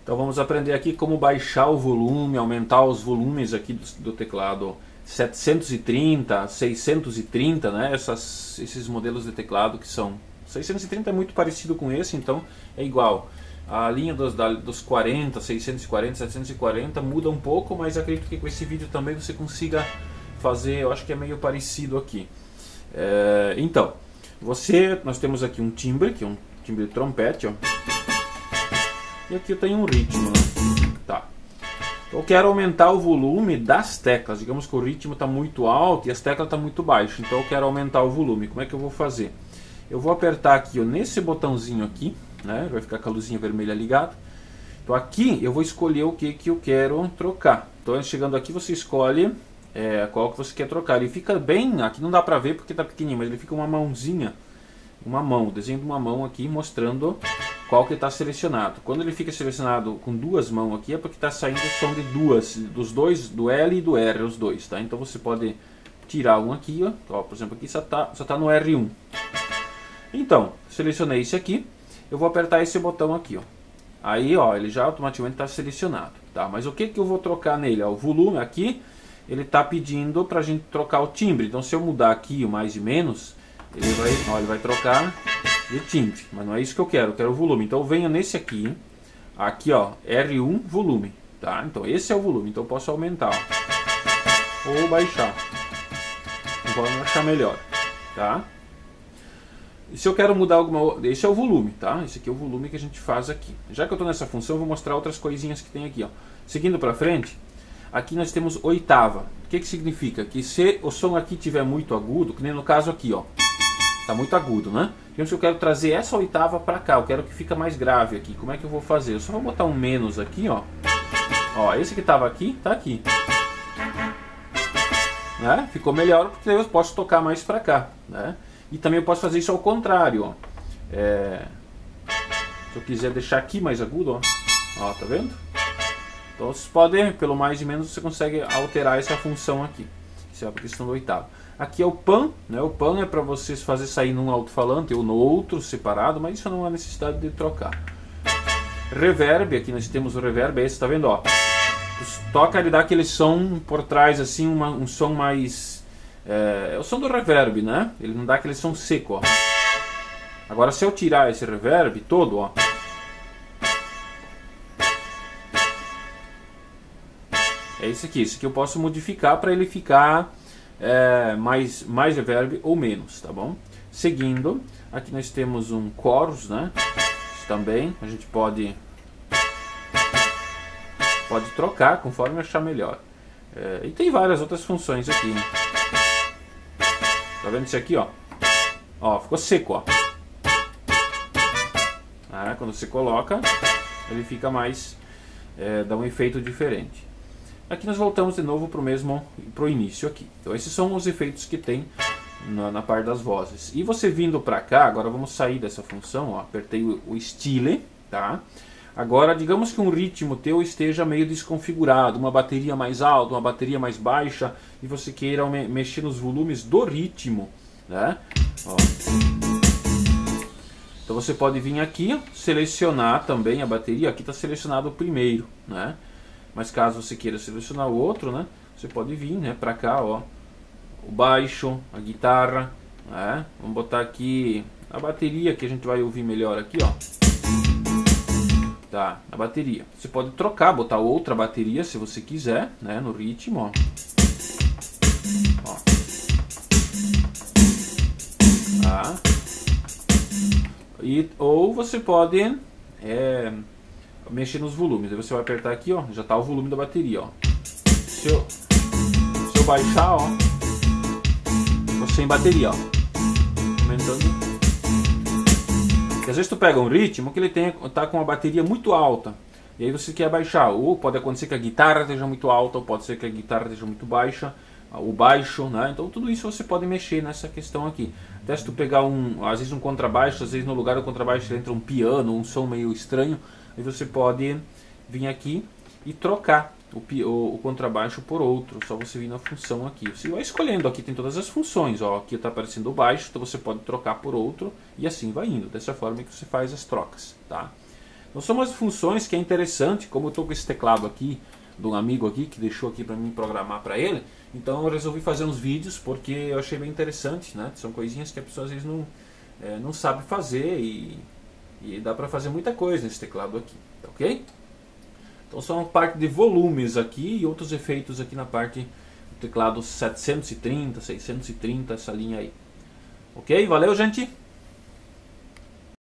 Então vamos aprender aqui como baixar o volume, aumentar os volumes aqui do teclado 730, 630, né? Esses modelos de teclado que são 630 é muito parecido com esse, então é igual. A linha dos 40, 640, 740 muda um pouco, mas acredito que com esse vídeo também você consiga fazer, eu acho que é meio parecido aqui. Então, nós temos aqui um timbre, que é um timbre de trompete, ó. E aqui eu tenho um ritmo, né? Tá. Então eu quero aumentar o volume das teclas. Digamos que o ritmo está muito alto e as teclas estão muito baixas. Então eu quero aumentar o volume. Como é que eu vou fazer? Eu vou apertar aqui, ó, nesse botãozinho aqui, né? Vai ficar com a luzinha vermelha ligada. Então aqui eu vou escolher o que eu quero trocar. Então chegando aqui você escolhe qual que você quer trocar. Ele fica bem, aqui não dá pra ver porque está pequenininho, mas ele fica uma mãozinha, o desenho de uma mão aqui mostrando qual que está selecionado. Quando ele fica selecionado com duas mãos aqui é porque está saindo o som de dos dois, do L e do R, os dois, tá? Então você pode tirar um aqui, ó, por exemplo, aqui só tá no R1. Então, selecionei esse aqui, eu vou apertar esse botão aqui, ó. Aí, ó, ele já automaticamente está selecionado, tá? Mas o que eu vou trocar nele? Ó, o volume aqui, ele está pedindo para a gente trocar o timbre. Então, se eu mudar aqui o mais e menos, ele vai trocar de timbre, mas não é isso que eu quero o volume. Então eu venho nesse aqui, ó, R1 volume, tá? Então esse é o volume, então eu posso aumentar, ó, ou baixar, conforme eu achar melhor, tá? E se eu quero mudar esse é o volume, tá? Esse aqui é o volume que a gente faz aqui. Já que eu estou nessa função, eu vou mostrar outras coisinhas que tem aqui, ó. Seguindo para frente, aqui nós temos oitava. O que significa? Que se o som aqui tiver muito agudo, que nem no caso aqui, ó, tá muito agudo, né? Digamos que eu quero trazer essa oitava para cá, eu quero que fica mais grave aqui. Como é que eu vou fazer? Eu só vou botar um menos aqui, ó. Ó, esse que tava aqui, tá aqui. Né? Ficou melhor porque eu posso tocar mais para cá, né? E também eu posso fazer isso ao contrário, ó. Se eu quiser deixar aqui mais agudo, ó. Ó, tá vendo? Então vocês podem, pelo mais e menos, você consegue alterar essa função aqui. Isso é a questão do oitavo. Aqui é o pan, né? O pan é para vocês fazer sair num alto-falante ou no outro separado, mas isso não há necessidade de trocar. Reverb, aqui nós temos o reverb, esse, tá vendo, ó? Toca, ele dá aquele som por trás, assim, um som mais... é o som do reverb, né? Ele não dá aquele som seco, ó. Agora se eu tirar esse reverb todo, ó, é esse aqui eu posso modificar para ele ficar mais reverb ou menos, tá bom? Seguindo, aqui nós temos um chorus, né? Isso também a gente pode trocar conforme achar melhor. E tem várias outras funções aqui, né? Tá vendo isso aqui, ó? Ó, ficou seco, ó. Quando você coloca, ele fica mais, dá um efeito diferente. Aqui nós voltamos de novo pro início aqui. Então esses são os efeitos que tem na parte das vozes. E você vindo para cá, agora vamos sair dessa função, ó, apertei o Style, tá? Agora digamos que um ritmo teu esteja meio desconfigurado, uma bateria mais alta, uma bateria mais baixa, e você queira mexer nos volumes do ritmo, né? Ó. Então você pode vir aqui, ó, selecionar também a bateria. Aqui está selecionado o primeiro, né? Mas caso você queira selecionar o outro, né, você pode vir, né, para cá, ó, o baixo, a guitarra, né? Vamos botar aqui a bateria que a gente vai ouvir melhor aqui, ó. Tá, a bateria. Você pode trocar, botar outra bateria se você quiser, né, no ritmo, ó. Ó. Tá. Ou você pode mexer nos volumes. Aí você vai apertar aqui, ó, já está o volume da bateria, ó. Se eu baixar, ó, tô sem bateria, ó, aumentando. Porque às vezes tu pega um ritmo que ele tá com uma bateria muito alta e aí você quer baixar, ou pode acontecer que a guitarra esteja muito alta, ou pode ser que a guitarra esteja muito baixa, o baixo, né? Então tudo isso você pode mexer nessa questão aqui. Até se tu pegar às vezes um contrabaixo, às vezes no lugar do contrabaixo entra um piano, um som meio estranho, aí você pode vir aqui e trocar o contrabaixo por outro. Só você vir na função aqui. Você vai escolhendo, aqui tem todas as funções, ó, aqui está aparecendo o baixo, então você pode trocar por outro e assim vai indo. Dessa forma que você faz as trocas, tá? Então são umas funções que é interessante, como eu estou com esse teclado aqui, de um amigo aqui, que deixou aqui para mim programar para ele, então eu resolvi fazer uns vídeos, porque eu achei bem interessante, né? São coisinhas que a pessoa às vezes não sabe fazer e dá para fazer muita coisa nesse teclado aqui, tá ok? Então são parte de volumes aqui e outros efeitos aqui na parte do teclado 730, 630, essa linha aí. Ok? Valeu, gente!